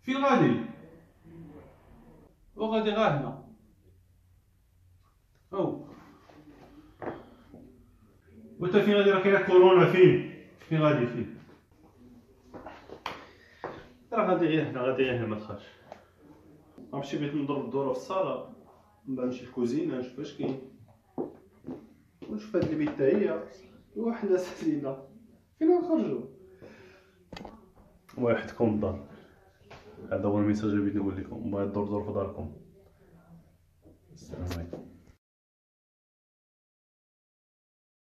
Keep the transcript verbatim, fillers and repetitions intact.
فين غادي؟ وغادي غا هنا. او وانت فين غادي؟ راه كاينه كورونا. فين فين غادي؟ فين؟ راه غادي غير هنا، غادي غير هنا، ما تخافش. غنمشي بغيت نضرب الدوره في الصاله، من بعد نمشي للكوزينه نشوف اش كاين، ونشوف هاد البيت حتى هي، وحنا سالينا فين غنخرجو. ويحدكم الدار. هذا هو الميساج اللي بغيت نقول لكم. بغيت تدور دور في داركم. السلام عليكم.